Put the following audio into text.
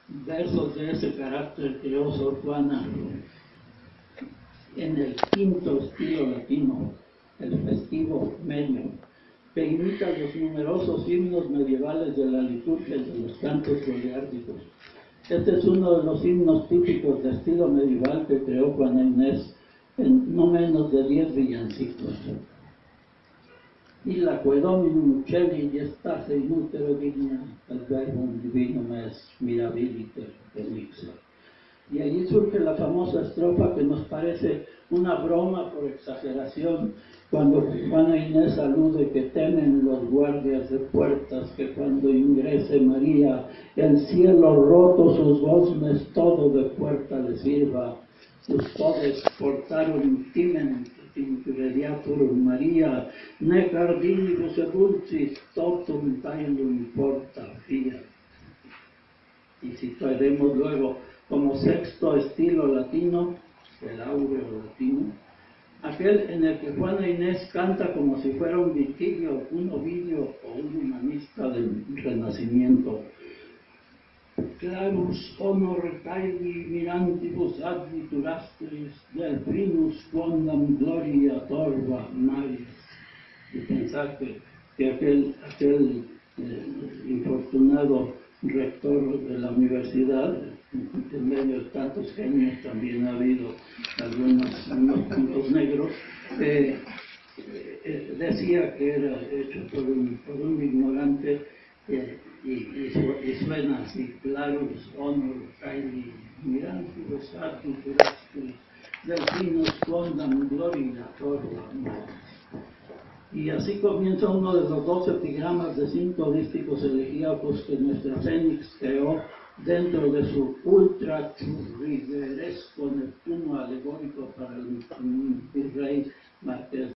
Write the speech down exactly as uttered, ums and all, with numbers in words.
versos de ese carácter creó Sor Juana en el quinto estilo latino, el festivo medio, que imita los numerosos himnos medievales de la liturgia y de los cantos goliárdicos. Este es uno de los himnos típicos de estilo medieval que creó Juana Inés en no menos de diez villancicos. Illa quae dominum celi gestasse in utero digna, al verbum divinum es mirabiliter elixir. Y allí surge la famosa estrofa que nos parece una broma por exageración, cuando Juana Inés alude que temen los guardias de puertas que cuando ingrese María, el cielo roto sus goznes todo de puerta le sirva. Custodes portarum timen incrediaturum Maria, nec ardinibus ebulcis totum taelum porta fiat. Y situaremos luego como sexto estilo latino, el áureo latino, aquel en el que Juana Inés canta como si fuera un Virgilio, un Ovidio o un humanista del Renacimiento. Clarus honor caeli mirantibus advitur astris, delphinus quondam gloria torva maris. Y pensar que, que aquel, aquel eh, infortunado rector de la universidad, en medio de tantos genios también ha habido algunos unos puntos negros, eh, eh, decía que era hecho por un, por un ignorante, eh, y, y, y suena así: clarus honor caeli mirantibus advitur astris, delphinus quondam gloria torva maris. Y así comienza uno de los dos epigramas de cinco dísticos elegíacos que nuestra Fénix creó dentro de su ultra churrigueresco Neptuno alegórico para el virrey Marqués